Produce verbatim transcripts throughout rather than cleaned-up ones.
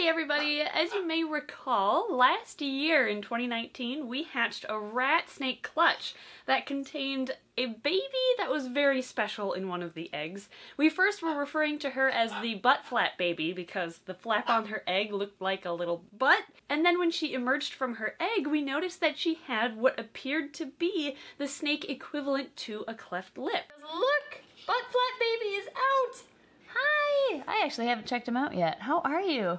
Hey everybody! As you may recall, last year in twenty nineteen we hatched a rat snake clutch that contained a baby that was very special in one of the eggs. We first were referring to her as the butt flap baby because the flap on her egg looked like a little butt, and then when she emerged from her egg we noticed that she had what appeared to be the snake equivalent to a cleft lip. Look! Butt flap baby is out! Hi! I actually haven't checked him out yet. How are you?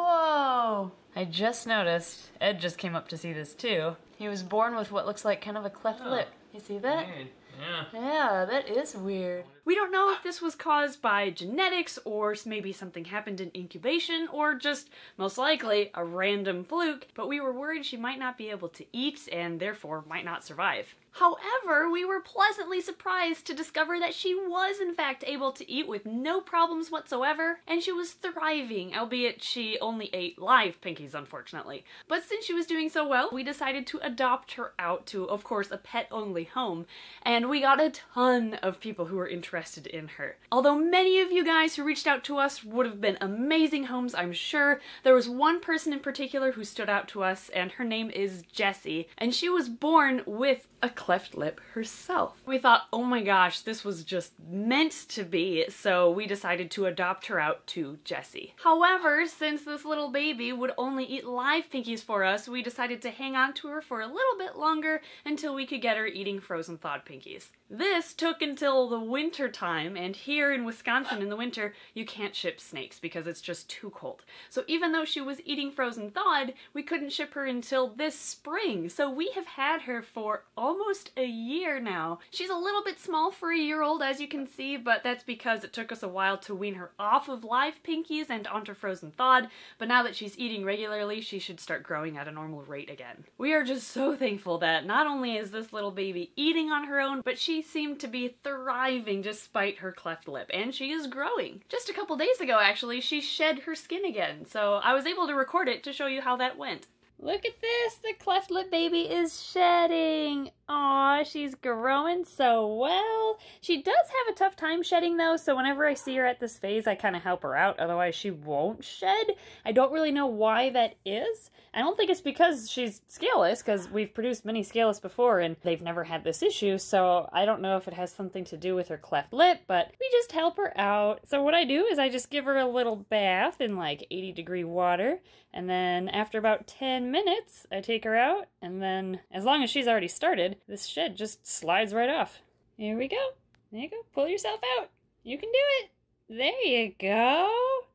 Whoa! I just noticed. Ed just came up to see this too. He was born with what looks like kind of a cleft oh. lip. You see that? Weird. Yeah. Yeah, that is weird. We don't know if this was caused by genetics or maybe something happened in incubation or just, most likely, a random fluke, but we were worried she might not be able to eat and therefore might not survive. However, we were pleasantly surprised to discover that she was in fact able to eat with no problems whatsoever, and she was thriving, albeit she only ate live pinkies, unfortunately. But since she was doing so well, we decided to adopt her out to, of course, a pet-only home, and we got a ton of people who were interested in her. Although many of you guys who reached out to us would have been amazing homes, I'm sure, there was one person in particular who stood out to us, and her name is Jessie, and she was born with a cleft lip herself. We thought, oh my gosh, this was just meant to be, so we decided to adopt her out to Jessie. However, since this little baby would only eat live pinkies for us, we decided to hang on to her for a little bit longer until we could get her eating frozen thawed pinkies. This took until the winter time, and here in Wisconsin in the winter, you can't ship snakes because it's just too cold. So even though she was eating frozen thawed, we couldn't ship her until this spring. So we have had her for almost a year now. She's a little bit small for a year old, as you can see, but that's because it took us a while to wean her off of live pinkies and onto frozen thawed, but now that she's eating regularly, she should start growing at a normal rate again. We are just so thankful that not only is this little baby eating on her own, but she seemed to be thriving despite her cleft lip, and she is growing. Just a couple days ago, actually, she shed her skin again, so I was able to record it to show you how that went. Look at this! The cleft lip baby is shedding! Aw, she's growing so well. She does have a tough time shedding though, so whenever I see her at this phase, I kind of help her out, otherwise she won't shed. I don't really know why that is. I don't think it's because she's scaleless, because we've produced many scaleless before and they've never had this issue, so I don't know if it has something to do with her cleft lip, but we just help her out. So what I do is I just give her a little bath in like eighty degree water, and then after about ten minutes, I take her out, and then as long as she's already started, this shed just slides right off. Here we go. There you go. Pull yourself out. You can do it. There you go.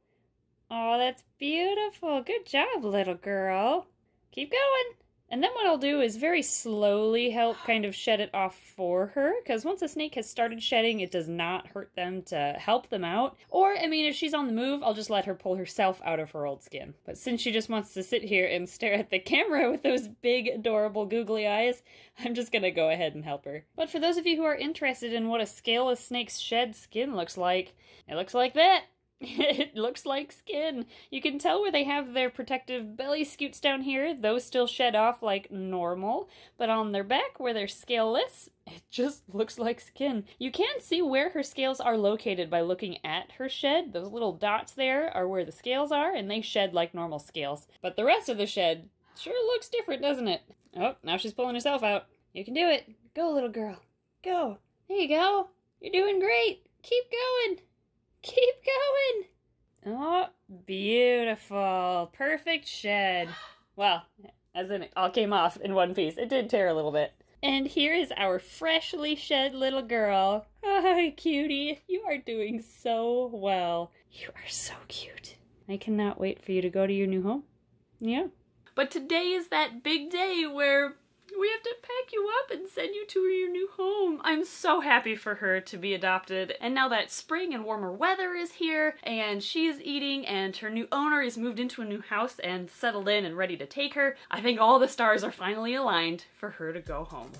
Oh, that's beautiful. Good job, little girl. Keep going. And then what I'll do is very slowly help kind of shed it off for her, because once a snake has started shedding, it does not hurt them to help them out. Or, I mean, if she's on the move, I'll just let her pull herself out of her old skin. But since she just wants to sit here and stare at the camera with those big, adorable, googly eyes, I'm just gonna go ahead and help her. But for those of you who are interested in what a scaleless snake's shed skin looks like, it looks like that. It looks like skin. You can tell where they have their protective belly scutes down here. Those still shed off like normal. But on their back, where they're scaleless, it just looks like skin. You can see where her scales are located by looking at her shed. Those little dots there are where the scales are, and they shed like normal scales. But the rest of the shed sure looks different, doesn't it? Oh, now she's pulling herself out. You can do it. Go, little girl. Go. There you go. You're doing great. Keep going. Keep going! Oh, beautiful. Perfect shed. Well, as in it all came off in one piece. It did tear a little bit. And here is our freshly shed little girl. Hi, cutie. You are doing so well. You are so cute. I cannot wait for you to go to your new home. Yeah. But today is that big day where we have to pack you up and send you to your new home. I'm so happy for her to be adopted, and now that spring and warmer weather is here, and she's eating, and her new owner is moved into a new house and settled in and ready to take her, I think all the stars are finally aligned for her to go home.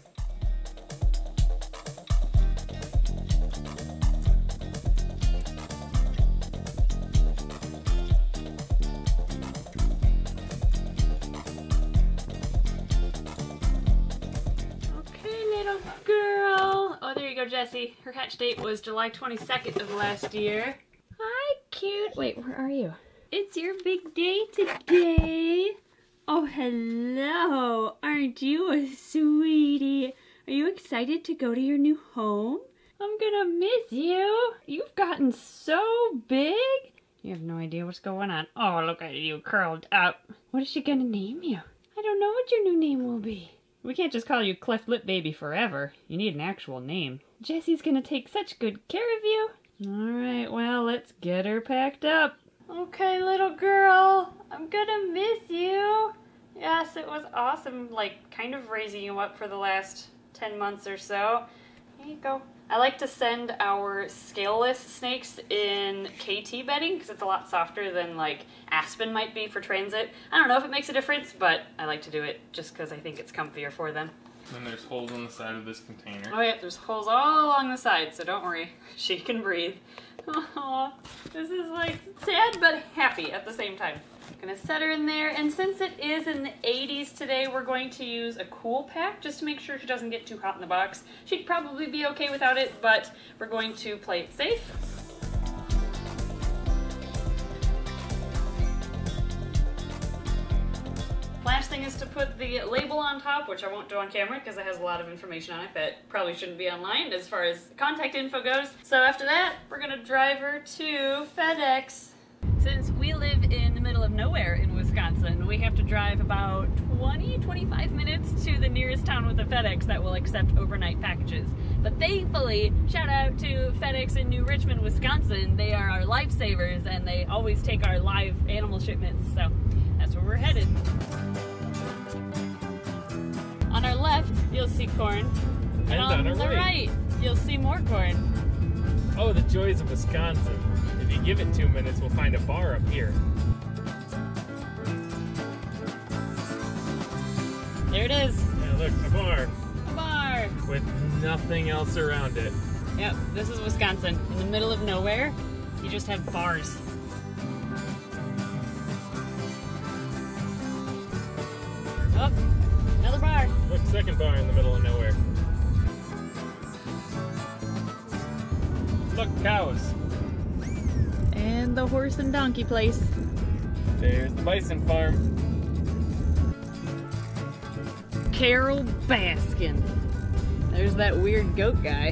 Girl! Oh, there you go, Jessie. Her hatch date was July twenty-second of last year. Hi, cute. Wait, where are you? It's your big day today. Oh, hello. Aren't you a sweetie? Are you excited to go to your new home? I'm gonna miss you. You've gotten so big. You have no idea what's going on. Oh, look at you curled up. What is she gonna name you? I don't know what your new name will be. We can't just call you Cleft Lip Baby forever. You need an actual name. Jessie's gonna take such good care of you. Alright, well, let's get her packed up. Okay, little girl, I'm gonna miss you. Yes, it was awesome, like, kind of raising you up for the last ten months or so. Here you go. I like to send our scaleless snakes in K T bedding because it's a lot softer than like aspen might be for transit. I don't know if it makes a difference, but I like to do it just because I think it's comfier for them. And there's holes on the side of this container. Oh yeah, there's holes all along the side, so don't worry. She can breathe. Aww, this is like sad but happy at the same time. I'm gonna set her in there, and since it is in the eighties today, we're going to use a cool pack just to make sure she doesn't get too hot in the box. She'd probably be okay without it, but we're going to play it safe. Last thing is to put the label on top, which I won't do on camera because it has a lot of information on it that probably shouldn't be online as far as contact info goes. So after that, we're gonna drive her to FedEx. Since we live in the middle of nowhere in Wisconsin, we have to drive about twenty, twenty-five minutes to the nearest town with a FedEx that will accept overnight packages. But thankfully, shout out to FedEx in New Richmond, Wisconsin. They are our lifesavers and they always take our live animal shipments. So that's where we're headed. On our left, you'll see corn. And, and on, on the right. right, you'll see more corn. Oh, the joys of Wisconsin. If you give it two minutes, we'll find a bar up here. There it is. Yeah, look, a bar. A bar. With nothing else around it. Yep, this is Wisconsin. In the middle of nowhere, you just have bars. Oh, another bar. Look, second bar in the middle of nowhere. Look, cows. And the horse and donkey place. There's the bison farm. Carol Baskin. There's that weird goat guy.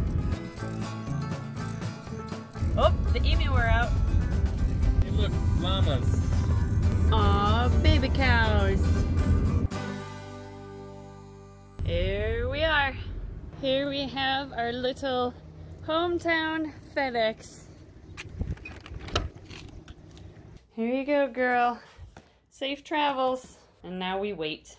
Oh, the emu are out. Hey look, llamas. Aw, baby cows. Here we are. Here we have our little hometown FedEx. Here you go, girl. Safe travels. And now we wait.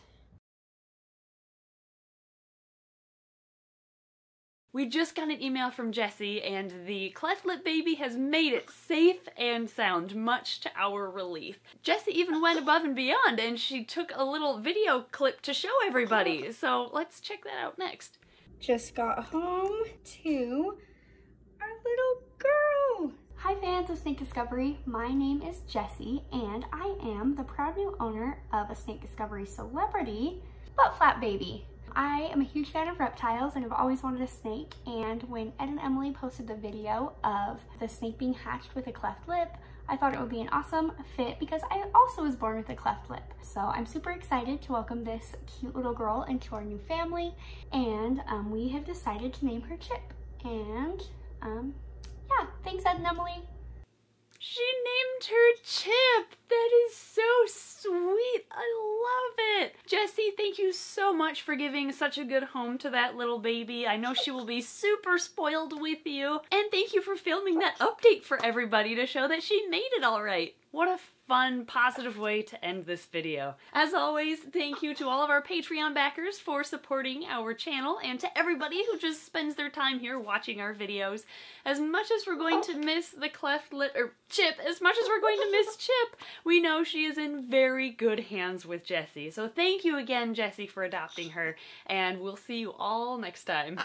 We just got an email from Jessie, and the Cleft Lip Baby has made it safe and sound, much to our relief. Jessie even went above and beyond, and she took a little video clip to show everybody. So let's check that out next. Just got home to our little girl. Hi fans of Snake Discovery, my name is Jessie and I am the proud new owner of a Snake Discovery celebrity, Butt Flap Baby. I am a huge fan of reptiles and have always wanted a snake, and when Ed and Emily posted the video of the snake being hatched with a cleft lip, I thought it would be an awesome fit because I also was born with a cleft lip. So I'm super excited to welcome this cute little girl into our new family, and um, we have decided to name her Chip. And um, yeah, thanks Ed and Emily. She named her Chip! That is so sweet! I love it! Jessie, thank you so much for giving such a good home to that little baby. I know she will be super spoiled with you. And thank you for filming that update for everybody to show that she made it alright. What a fun, positive way to end this video. As always, thank you to all of our Patreon backers for supporting our channel, and to everybody who just spends their time here watching our videos. As much as we're going to miss the Cleft Lip, or Chip, as much as we're going to miss Chip, we know she is in very good hands with Jessie. So thank you again, Jessie, for adopting her, and we'll see you all next time.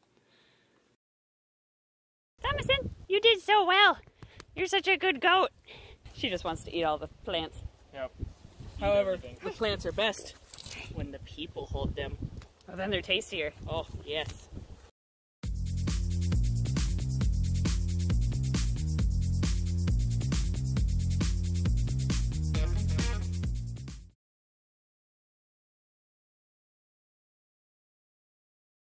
Thomason, you did so well. You're such a good goat. She just wants to eat all the plants. Yep. However, the plants are best when the people hold them. Oh, then they're tastier. Oh, yes.